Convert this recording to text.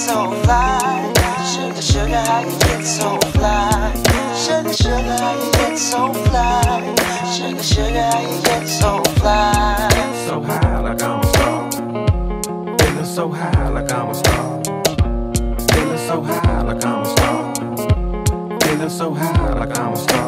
so fly? Sugar, sugar, how you get so fly? Sugar, sugar, how you get so fly? Sugar, sugar, how you get so fly? So high like I'm a star. Feeling so high like I'm a star. Feeling so high like I'm a star. Feeling so high like I'm a star.